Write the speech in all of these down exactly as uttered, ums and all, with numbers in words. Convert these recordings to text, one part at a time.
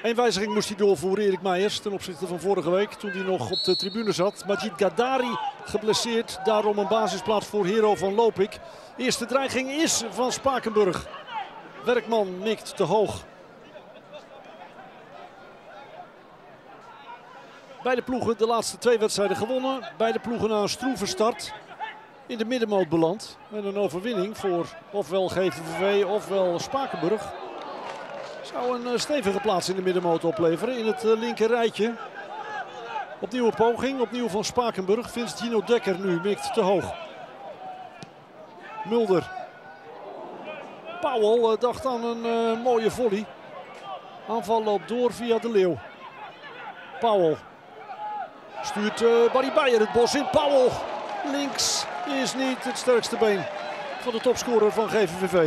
Eén wijziging moest hij doorvoeren, Erik Meijers, ten opzichte van vorige week toen hij nog op de tribune zat. Majid Gadari geblesseerd, daarom een basisplaats voor Hero van Lopik. Eerste dreiging is van Spakenburg. Werkman mikt te hoog. Beide ploegen de laatste twee wedstrijden gewonnen. Beide ploegen na een stroeve start in de middenmoot beland. En een overwinning voor ofwel G V V V ofwel Spakenburg zou een stevige plaats in de middenmoot opleveren in het linker rijtje. Opnieuw een poging, opnieuw van Spakenburg. Vindt Gino Dekker nu, mikt te hoog. Mulder. Powell dacht aan een uh, mooie volley. Aanval loopt door via De Leeuw. Powell. Stuurt uh, Barry Beyer het bos in. Powell. Links is niet het sterkste been van de topscorer van G V V V.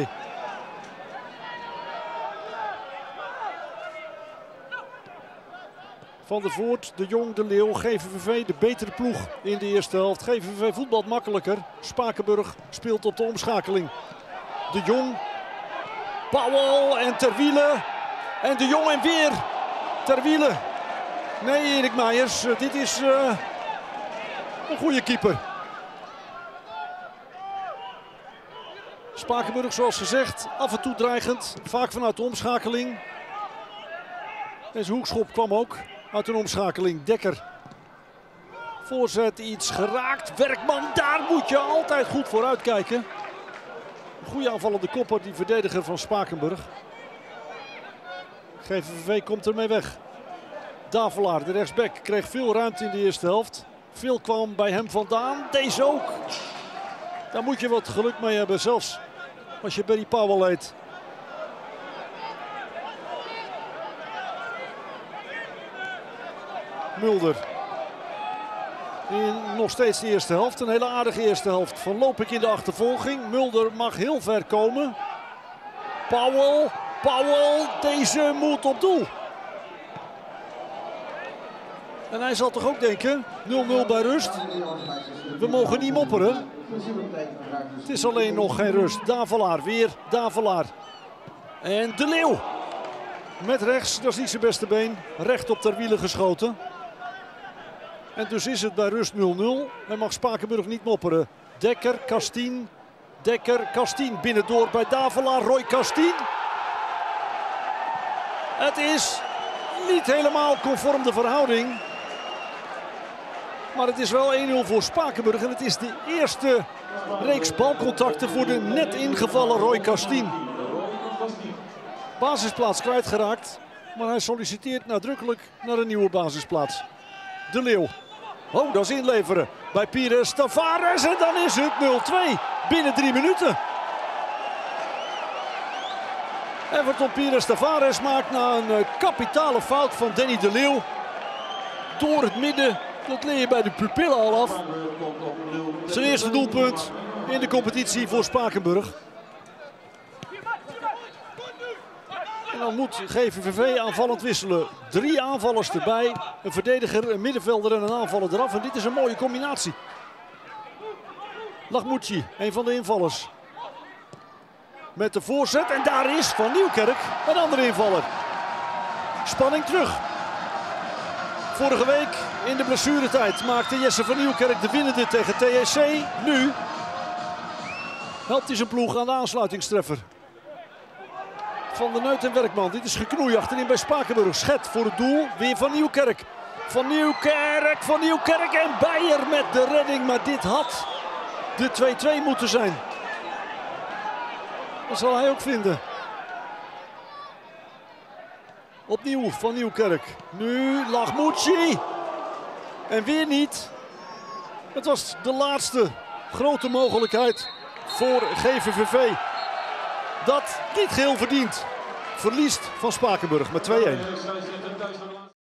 Van der Voort, De Jong, De Leeuw, G V V V de betere ploeg in de eerste helft. G V V V voetbalt makkelijker. Spakenburg speelt op de omschakeling. De Jong. Powell en Terwiele. En De Jong en weer Terwiele. Nee, Erik Meijers, dit is uh, een goede keeper. Spakenburg, zoals gezegd, af en toe dreigend. Vaak vanuit de omschakeling. Deze hoekschop kwam ook uit een omschakeling. Dekker. Voorzet iets geraakt. Werkman, daar moet je altijd goed voor uitkijken. Een goede aanvallende kopper, die verdediger van Spakenburg. G V V V komt ermee weg. Davelaar, de rechtsback, kreeg veel ruimte in de eerste helft. Veel kwam bij hem vandaan. Deze ook. Daar moet je wat geluk mee hebben, zelfs als je Barry Powell heet. Mulder. In nog steeds de eerste helft. Een hele aardige eerste helft. Van Lopik in de achtervolging. Mulder mag heel ver komen. Powell. Powell. Deze moet op doel. En hij zal toch ook denken, nul nul bij rust. We mogen niet mopperen. Het is alleen nog geen rust. Davelaar, weer Davelaar. En De Leeuw. Met rechts, dat is niet zijn beste been. Recht op Terwiele geschoten. En dus is het bij rust nul nul. En mag Spakenburg niet mopperen. Dekker, Castien. Dekker, Castien. Binnendoor bij Davelaar. Roy Castien. Het is niet helemaal conform de verhouding. Maar het is wel één nul voor Spakenburg. En het is de eerste reeks balcontacten voor de net ingevallen Roy Castien. Basisplaats kwijtgeraakt. Maar hij solliciteert nadrukkelijk naar een nieuwe basisplaats. De Leeuw. Oh, dat is inleveren bij Pires Tavares. En dan is het nul twee binnen drie minuten. Everton Pires Tavares maakt na een kapitale fout van Danny De Leeuw. Door het midden. Dat leer je bij de pupillen al af. Zijn eerste doelpunt in de competitie voor Spakenburg. En dan moet G V V V aanvallend wisselen. Drie aanvallers erbij. Een verdediger, een middenvelder en een aanvaller eraf. En dit is een mooie combinatie. Lachmouchi, een van de invallers. Met de voorzet. En daar is Van Nieuwkerk, een andere invaller. Spanning terug. Vorige week in de blessuretijd maakte Jesse Van Nieuwkerk de winnende tegen T S C. Nu helpt hij zijn ploeg aan de aansluitingstreffer. Van der Neut en Werkman. Dit is geknoei achterin bij Spakenburg. Schet voor het doel. Weer Van Nieuwkerk. Van Nieuwkerk, Van Nieuwkerk en Beyer met de redding. Maar dit had de twee twee moeten zijn. Dat zal hij ook vinden. Opnieuw Van Nieuwkerk. Nu Lachmouchi. En weer niet. Het was de laatste grote mogelijkheid voor G V V V. Dat niet geheel verdient. Verliest van Spakenburg met twee een.